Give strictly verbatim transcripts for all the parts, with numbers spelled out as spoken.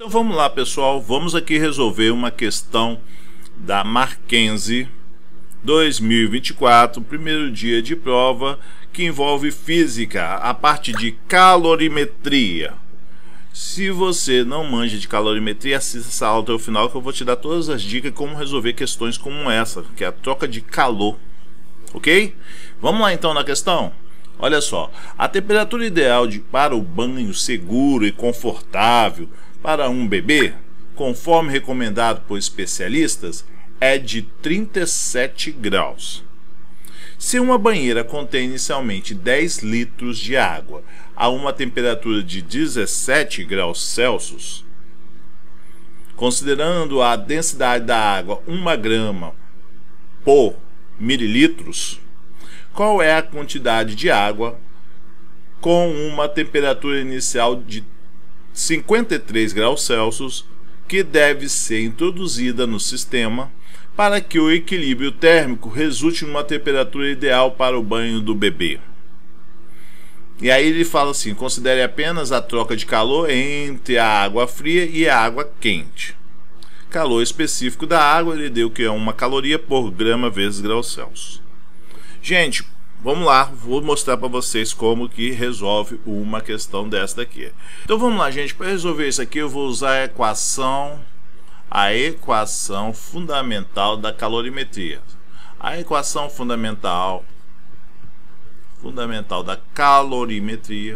Então vamos lá, pessoal, vamos aqui resolver uma questão da Mackenzie dois mil e vinte e quatro, primeiro dia de prova, que envolve física, a parte de calorimetria. Se você não manja de calorimetria, assista essa aula até o final, que eu vou te dar todas as dicas de como resolver questões como essa, que é a troca de calor, ok? Vamos lá então na questão? Olha só, a temperatura ideal de, para o banho seguro e confortável para um bebê, conforme recomendado por especialistas, é de trinta e sete graus. Se uma banheira contém inicialmente dez litros de água a uma temperatura de dezessete graus Celsius, considerando a densidade da água uma grama por mililitros, qual é a quantidade de água com uma temperatura inicial de cinquenta e três graus Celsius que deve ser introduzida no sistema para que o equilíbrio térmico resulte numa temperatura ideal para o banho do bebê? E aí ele fala assim: considere apenas a troca de calor entre a água fria e a água quente. Calor específico da água ele deu que é uma caloria por grama vezes graus Celsius. Gente, vamos lá, vou mostrar para vocês como que resolve uma questão desta aqui. Então vamos lá, gente, para resolver isso aqui eu vou usar a equação, a equação fundamental da calorimetria. A equação fundamental, fundamental da calorimetria,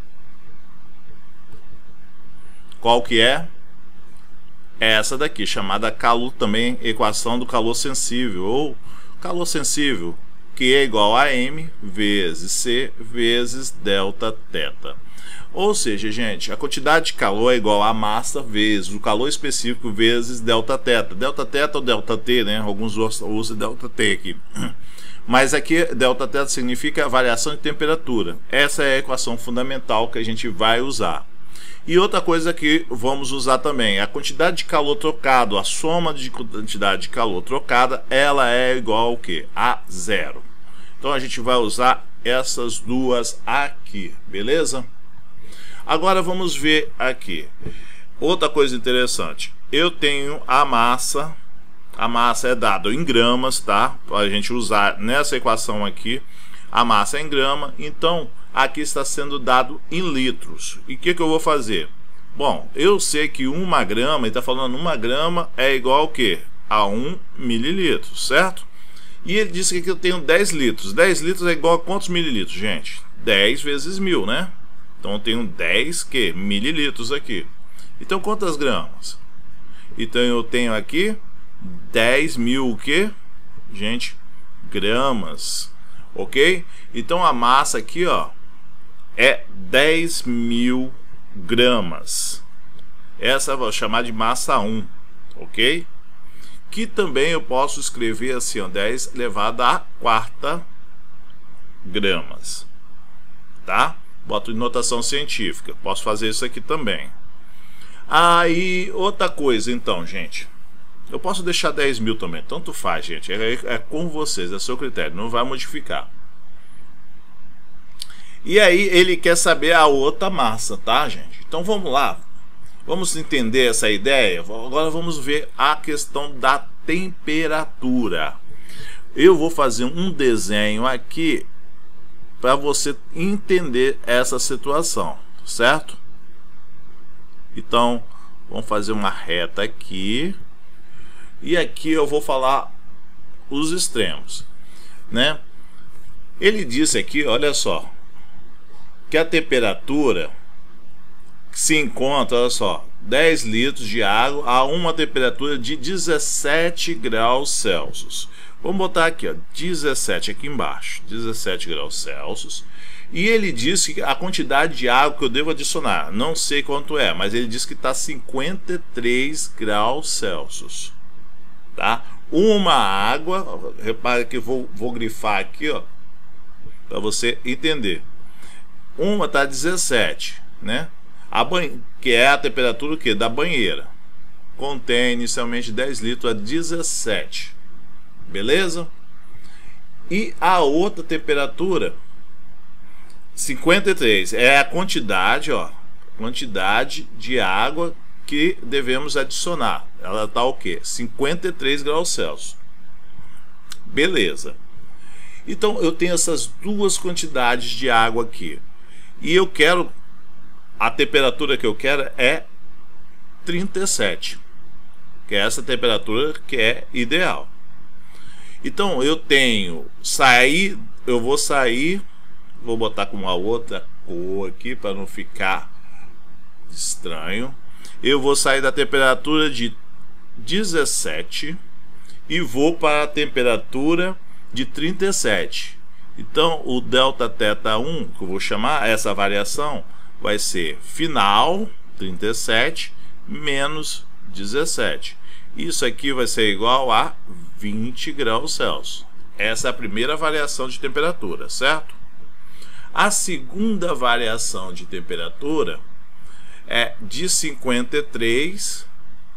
qual que é? É essa daqui, chamada calor, também equação do calor sensível, ou calor sensível, que é igual a M vezes C vezes delta teta. Ou seja, gente, a quantidade de calor é igual a massa vezes o calor específico vezes delta teta. Delta teta ou delta T, né? Alguns usam delta T aqui. Mas aqui delta teta significa variação de temperatura. Essa é a equação fundamental que a gente vai usar. E outra coisa que vamos usar também, a quantidade de calor trocado, a soma de quantidade de calor trocada, ela é igual ao quê? A zero. Então a gente vai usar essas duas aqui, beleza? Agora vamos ver aqui. Outra coisa interessante, eu tenho a massa, a massa é dada em gramas, tá? Para a gente usar nessa equação aqui, a massa é em grama, então aqui está sendo dado em litros. E o que, que eu vou fazer? Bom, eu sei que uma grama, ele está falando uma grama é igual ao quê? A um mililitro, certo? E ele disse que eu tenho dez litros. dez litros é igual a quantos mililitros, gente? dez vezes mil, né? Então eu tenho dez que? Mililitros aqui. Então quantas gramas? Então eu tenho aqui dez mil o quê? Gente, gramas. Ok? Então a massa aqui, ó, é dez mil gramas. Essa eu vou chamar de massa um, ok? Que também eu posso escrever assim, ó, dez elevado à quarta gramas, tá? Boto em notação científica. Posso fazer isso aqui também. Aí, outra coisa então, gente, eu posso deixar dez mil também, tanto faz, gente, é, é com vocês, é seu critério, não vai modificar. E aí ele quer saber a outra massa, tá, gente? Então vamos lá, vamos entender essa ideia. Agora vamos ver a questão da temperatura. Eu vou fazer um desenho aqui para você entender essa situação, certo? Então vamos fazer uma reta aqui. E aqui eu vou falar os extremos, né? Ele disse aqui, olha só, que a temperatura se encontra, olha só, dez litros de água a uma temperatura de dezessete graus Celsius. Vamos botar aqui, ó, dezessete aqui embaixo, dezessete graus Celsius. E ele disse que a quantidade de água que eu devo adicionar, não sei quanto é, mas ele disse que está cinquenta e três graus Celsius. Tá? Uma água, repare que eu vou, vou grifar aqui, ó, para você entender. Uma está dezessete, né? A banhe... que é a temperatura que da banheira. Contém inicialmente dez litros a dezessete. Beleza? E a outra temperatura cinquenta e três é a quantidade, ó, quantidade de água que devemos adicionar. Ela está o quê? cinquenta e três graus Celsius. Beleza. Então eu tenho essas duas quantidades de água aqui. E eu quero, a temperatura que eu quero é trinta e sete. Que é essa temperatura que é ideal. Então eu tenho sair, eu vou sair, vou botar com uma outra cor aqui para não ficar estranho. Eu vou sair da temperatura de dezessete e vou para a temperatura de trinta e sete. Então o delta θ um, que eu vou chamar essa variação, vai ser final trinta e sete menos dezessete. Isso aqui vai ser igual a vinte graus Celsius. Essa é a primeira variação de temperatura, certo? A segunda variação de temperatura é de cinquenta e três.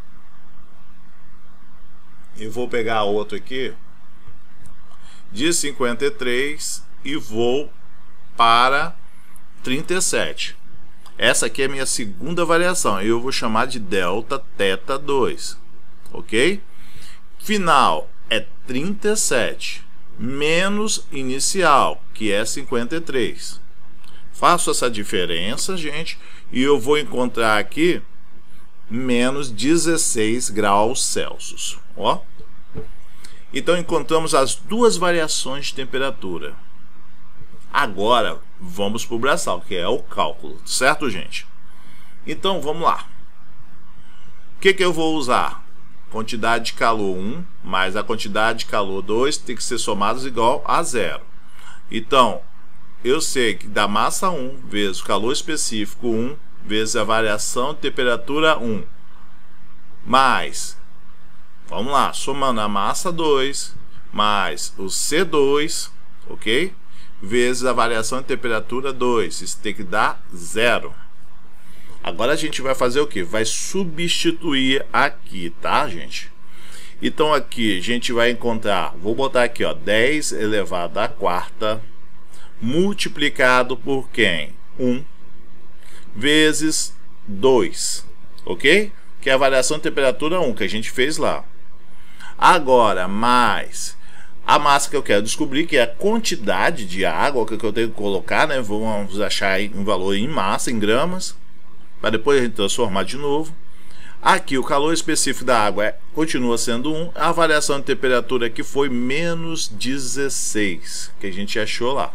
Eu vou pegar outro aqui. De cinquenta e três e vou para trinta e sete. Essa aqui é a minha segunda variação. Eu vou chamar de delta θ dois. Ok? Final é trinta e sete menos inicial, que é cinquenta e três. Faço essa diferença, gente, e eu vou encontrar aqui menos dezesseis graus Celsius. Ó. Então encontramos as duas variações de temperatura. Agora vamos para o braçal, que é o cálculo, certo, gente? Então vamos lá. O que que eu vou usar? Quantidade de calor um mais a quantidade de calor dois tem que ser somados igual a zero. Então, eu sei que da massa um vezes o calor específico um vezes a variação de temperatura um mais, vamos lá, somando a massa dois mais o C dois, ok? Vezes a variação de temperatura dois, isso tem que dar zero. Agora a gente vai fazer o que? Vai substituir aqui, tá, gente? Então aqui a gente vai encontrar, vou botar aqui, ó, dez elevado à quarta multiplicado por quem? um vezes dois, ok? Que é a variação de temperatura um que a gente fez lá. Agora, mais a massa que eu quero descobrir, que é a quantidade de água que eu tenho que colocar, né? Vamos achar um valor em massa, em gramas, para depois a gente transformar de novo. Aqui o calor específico da água é, continua sendo um. A variação de temperatura aqui foi menos dezesseis, que a gente achou lá.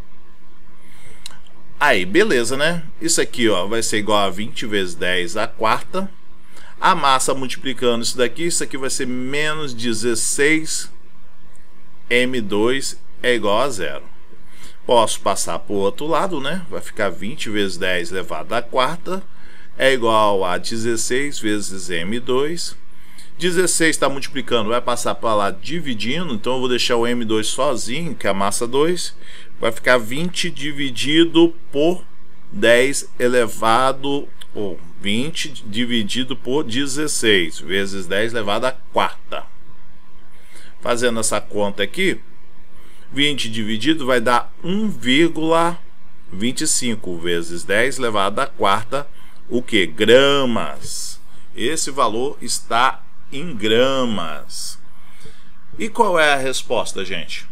Aí, beleza, né? Isso aqui, ó, vai ser igual a vinte vezes dez à quarta. A massa multiplicando isso daqui, isso aqui vai ser menos dezesseis M dois é igual a zero. Posso passar para o outro lado, né? Vai ficar vinte vezes dez elevado à quarta é igual a dezesseis vezes M dois. dezesseis está multiplicando, vai passar para lá dividindo, então eu vou deixar o M dois sozinho, que é a massa dois. Vai ficar vinte dividido por dez elevado, ou vinte dividido por dezesseis, vezes dez elevado à quarta. Fazendo essa conta aqui, vinte dividido vai dar um vírgula vinte e cinco vezes dez elevado à quarta, o que? Gramas. Esse valor está em gramas. E qual é a resposta, gente?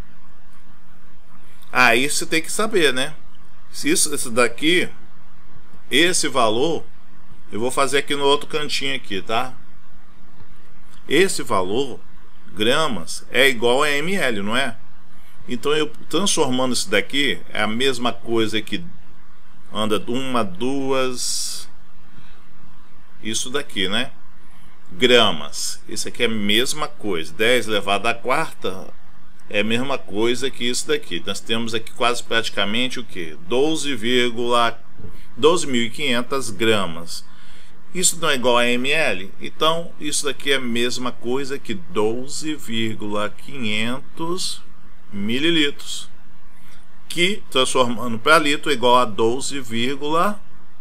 Aí você tem que saber, né? Se isso, esse daqui, esse valor, eu vou fazer aqui no outro cantinho aqui, tá? Esse valor, gramas, é igual a ml, não é? Então eu transformando isso daqui, é a mesma coisa que anda uma, duas, isso daqui, né? Gramas. Isso aqui é a mesma coisa. dez elevado à quarta é a mesma coisa que isso daqui. Nós temos aqui quase praticamente o que? doze mil e quinhentas gramas. Isso não é igual a ml? Então isso daqui é a mesma coisa que doze mil e quinhentos mililitros, que transformando para litro é igual a doze vírgula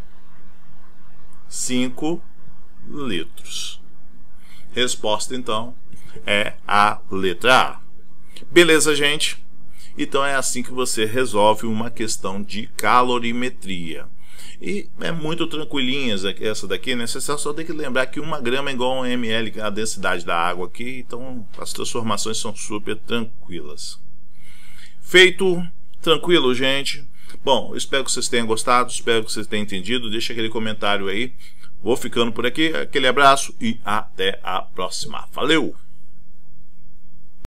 cinco litros. Resposta então é a letra A. Beleza, gente? Então é assim que você resolve uma questão de calorimetria. E é muito tranquilinha essa daqui, né? Você só tem que lembrar que uma grama é igual a um ml, a densidade da água aqui, então as transformações são super tranquilas. Feito, tranquilo, gente. Bom, espero que vocês tenham gostado, espero que vocês tenham entendido. Deixa aquele comentário aí. Vou ficando por aqui, aquele abraço e até a próxima. Valeu!